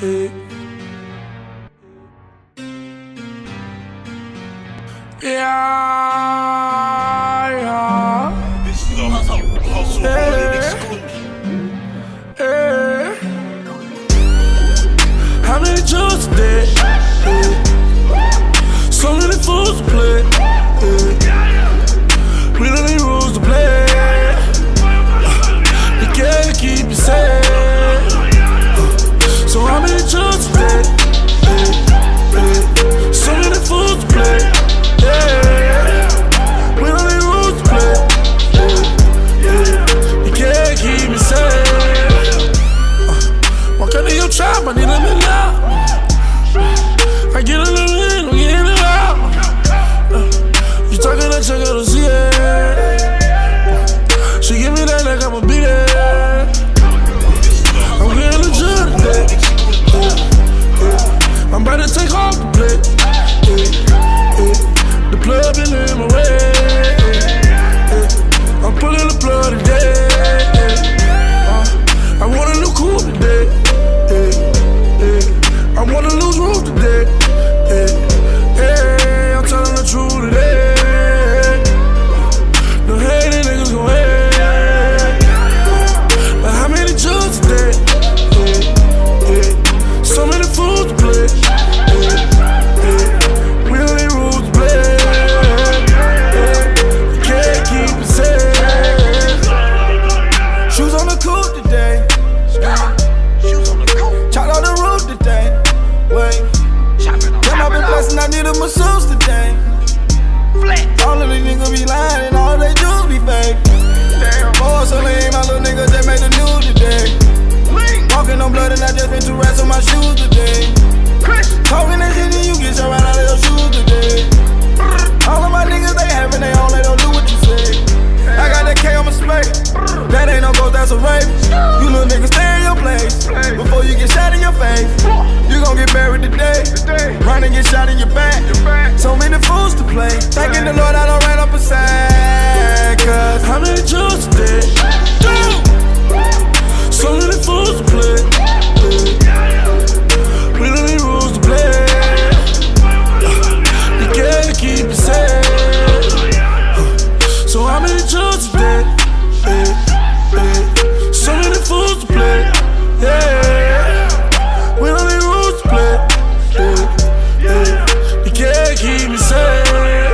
Yeah. This is a hustle exclusive. How many jokes today? So many fools to play. We don't need rules to play. They can't keep you safe. So how many jokes today? So many fools to play. We don't need rules to play. You can't keep me safe. Walk out of your trap, I need a little out. I get a little in, we get in and out. You talking that check, I don't see it. She give me that like I'ma beat it. I'm getting legit today. I'm about to take off the plate. The plug been in my way. I'm pulling the plug today. I want a new coupe today. I wanna lose root today. I'm telling the truth today. No hating niggas gon' hate. But how many jokes today? So many fools to play. We don't need rules to play. You can't keep it safe. Shoes on the coupe today. Chopped out the roof today. Wait. Damn, I've been blessed and I need a masseuse today. All of these niggas be lying and all they do be fake. Oh, so lame, my little niggas just made the news today. Walking on blood and I just spent 2 rats on my shoes today. Talking that shit and you get your right out of your shoes today. All of my niggas, they having they own, they don't do what you say. I got that K on my spade. That ain't no ghost, that's a rape. You little niggas stay in your place before you get shot in your face. You gon' get buried today. Run and get shot in your back. So many fools to play. Thanking the Lord I don't ran up a sack. Cause how many jokes today? So many fools to play. We don't need rules to play. You can't keep it safe. So how many jokes today? So many fools to play. We don't need rules to play. You can't keep me safe.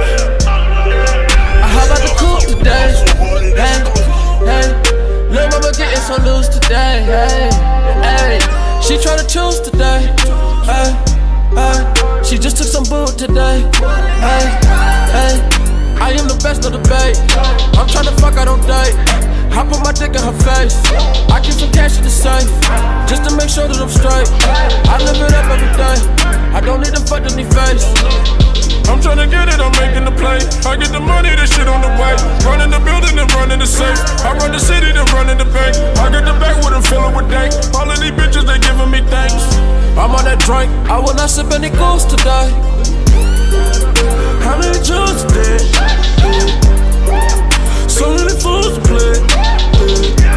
I hop out the coupe today. Hey, little mama getting so loose today. Hey, she tryna choose today. Hey, she just took some boot today. Hey, I am the best of the bait. I'm tryna fuck, I don't date. I put my dick in her face. I keep some cash in the safe, just to make sure that I'm straight. I live it up every day. I don't need to fuck any face. I'm tryna get it, I'm making the play. I get the money, this shit on the way. Running the building and running the safe. I run the city, then running the bank. I get the back with them filling with dank. All of these bitches, they giving me thanks. I'm on that drink, I will not sip any goose today. How many jokes today? So many fools to play.